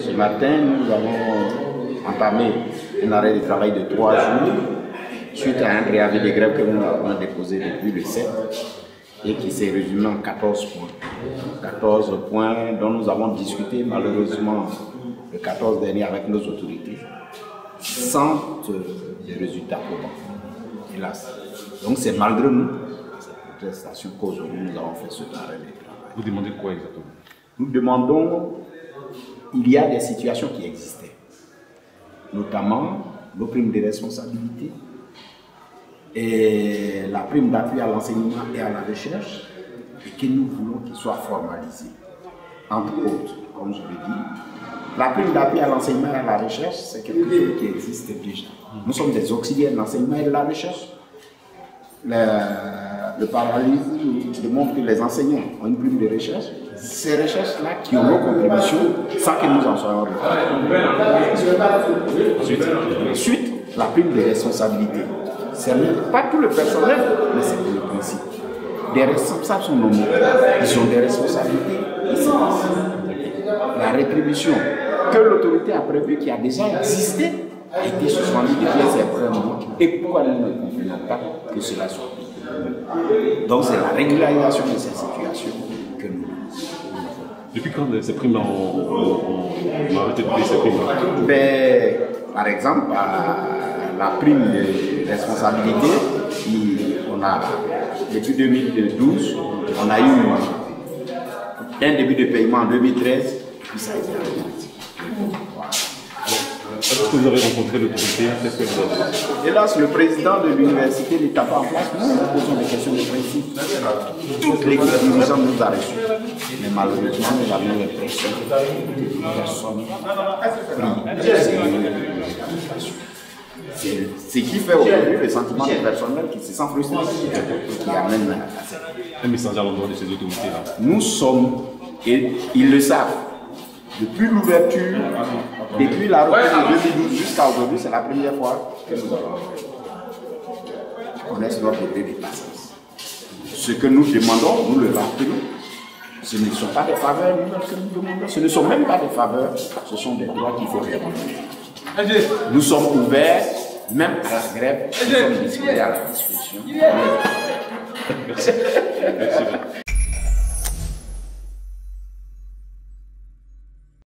Ce matin, nous avons entamé un arrêt de travail de 3 jours suite à un préavis de grève que nous avons déposé depuis le 7 et qui s'est résumé en 14 points. 14 points dont nous avons discuté malheureusement le 14 dernier avec nos autorités sans des résultats probants, hélas. Donc c'est malgré nous, cette protestation qu'aujourd'hui nous avons fait ce arrêt de travail. Vous demandez quoi exactement? Nous demandons, il y a des situations qui existaient, notamment nos primes de responsabilité et la prime d'appui à l'enseignement et à la recherche, et que nous voulons qu'ils soient formalisés. Entre autres, comme je l'ai dit, la prime d'appui à l'enseignement et à la recherche, c'est quelque chose qui existe déjà. Nous sommes des auxiliaires de l'enseignement et de la recherche. Le parallélisme démontre que les enseignants ont une prime de recherche. Ces recherches-là qui ont nos contributions sans que nous en soyons reconnus. Ensuite, la prime de responsabilité. Ce n'est pas tout le personnel, mais c'est le principe. Des responsables sont nommés, ils ont des responsabilités. La rétribution que l'autorité a prévue, qui a déjà existé, a été suspendue depuis un certain moment. Et pourquoi nous ne comprenons pas que cela soit appliqué? Donc c'est la régularisation de ces situations que nous. Depuis quand ces primes ont arrêté de payer ces primes-là? Par exemple, la prime de responsabilité, depuis 2012, on a eu un début de paiement en 2013, puis ça a été arrêté. Est-ce que vous avez rencontré l'autorité? Hélas, le président de l'université n'était pas en place. Nous posons des questions de principe. Toutes les dirigeants nous ont reçus. Mais malheureusement, nous avions l'impression que personne n'a pris ce qui fait aujourd'hui le sentiment du personnel qui se sent frustré, qui amène à cette. Un message à l'endroit de ces autorités-là. Nous sommes, et ils le savent, depuis l'ouverture, depuis la reprise de 2012 jusqu'à aujourd'hui, c'est la première fois que nous connaissons notre degré de passage. Ce que nous demandons, nous le rappelons, ce ne sont pas des faveurs que nous demandons, ce ne sont même pas des faveurs, ce sont des droits qu'il faut répondre. Nous sommes ouverts, même à la grève, nous sommes disposés à la discussion. Merci. Merci.